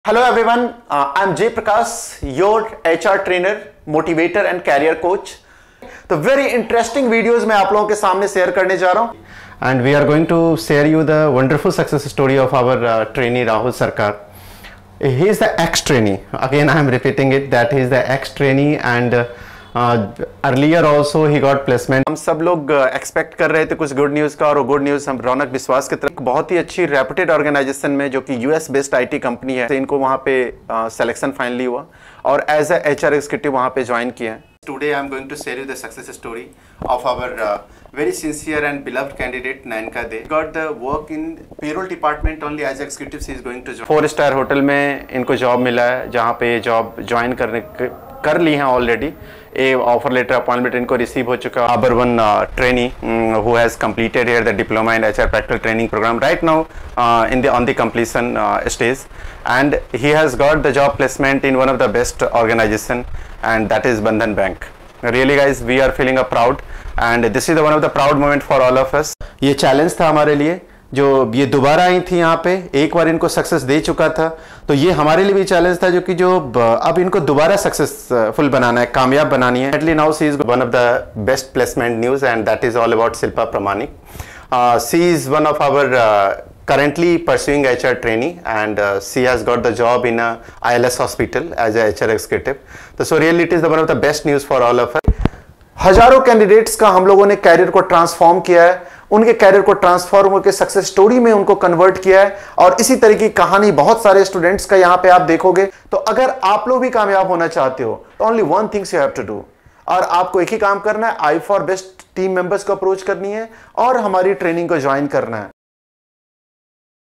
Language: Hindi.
Hello everyone, I'm Jay Prakash, your HR trainer, motivator and career coach. तो very interesting videos मैं आप लोगों के सामने शेयर करने जा रहा हूँ. And we are going to share you the wonderful success story of our trainee Rahul Sarkar. He is the ex-trainee. Again, I am repeating it that he is the ex-trainee and earlier also he got placement. हम सब लोग एक्सपेक्ट कर रहे थे कुछ गुड न्यूज़ का, और वो गुड न्यूज़ हम रौनक विश्वास की तरफ बहुत ही अच्छी रेप्यूटेड ऑर्गेनाइजेशन में जो कि यूएस बेस्ड आईटी कंपनी है, इनको वहाँ पे सिलेक्शन फाइनली हुआ और एज ए एचआर एग्जीक्यूटिव वहाँ पे ज्वाइन किया है. Today I am going to share you the success story of our very sincere and beloved candidate Nayanka De. Got the work in payroll department only as executive. She is going to join 4-star hotel में इनको जॉब मिला है, जहाँ पे ये जॉब ज्वाइन कर ली हैं already. A offer letter appointment इनको रिसीव हो चुका है. Number 1 trainee who has completed here the diploma in HR practical training program right now on the completion stage, and he has got the job placement in one of the best organization, and that is Bandhan Bank. Really guys, we are feeling proud and this is one of the proud moment for all of us. ये चैलेंज था हमारे लिए, जो ये दोबारा आई थी यहाँ पे, एक बार इनको सक्सेस दे चुका था, तो ये हमारे लिए भी चैलेंज था जो कि अब इनको दोबारा सक्सेसफुल बनाना है, कामयाब बनानी है. Currently now she is one of the best placement news and that is all about Shilpa Pramanik. She is one of our currently pursuing HR trainee and she has got the job in a ILS hospital as a HR executive. So really it is one of the best news for all of us. हजारों कैंडिडेट्स का हम लोगों ने कैरियर को ट्रांसफॉर्म किया है, उनके कैरियर को ट्रांसफॉर्म होकर सक्सेस स्टोरी में उनको कन्वर्ट किया है, और इसी तरह की कहानी बहुत सारे स्टूडेंट्स का यहाँ पे आप देखोगे. तो अगर आप लोग भी कामयाब होना चाहते हो तो only one things you have to do, और आपको एक ही काम करना है, आई फॉर बेस्ट टीम मेंबर्स को अप्रोच करनी है और हमारी ट्रेनिंग को ज्वाइन करना है.